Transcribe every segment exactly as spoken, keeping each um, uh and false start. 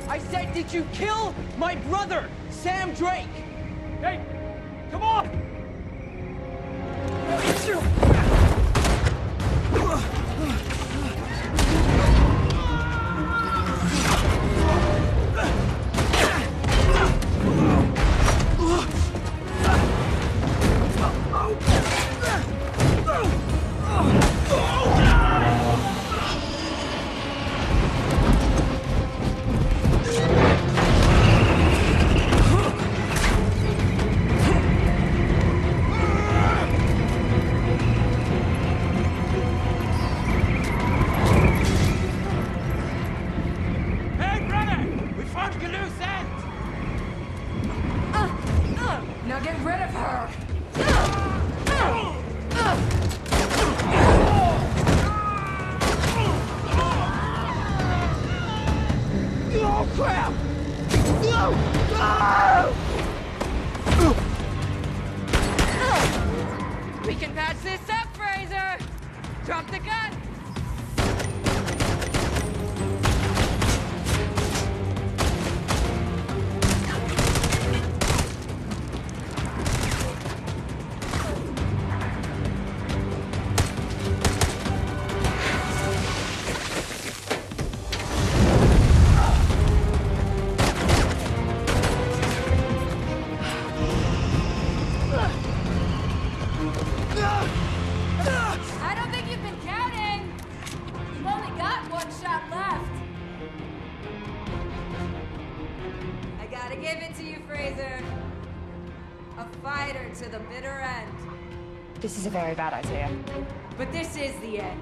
I said, did you kill my brother, Sam Drake? Hey, come on! Now get rid of her! Oh, crap! We can patch this up, Fraser! Drop the gun! I don't think you've been counting! You've only got one shot left. I gotta give it to you, Fraser. A fighter to the bitter end. This is a very bad idea. But this is the end.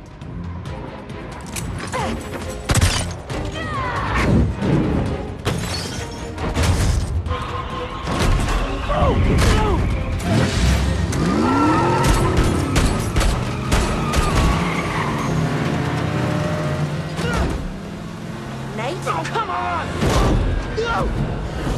Nate? Oh, come on! No!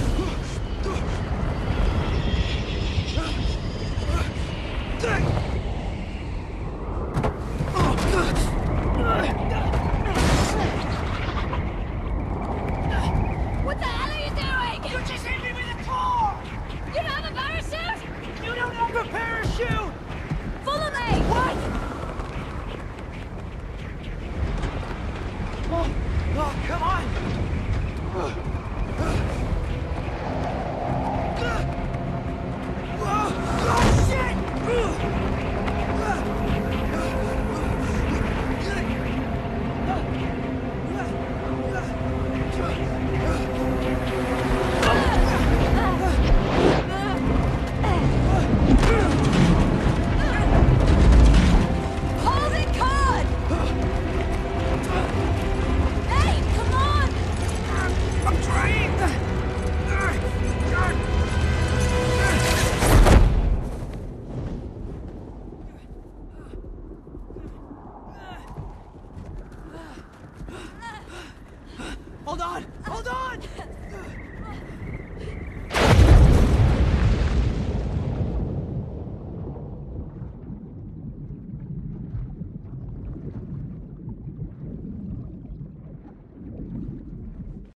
What the hell are you doing? You just hit me with a car! You don't have a parachute? You don't have a parachute! Follow me! What? Oh, oh come on! Oh, oh, shit! Hold it, Cod! Hey, come on! I'm trying! Hold on!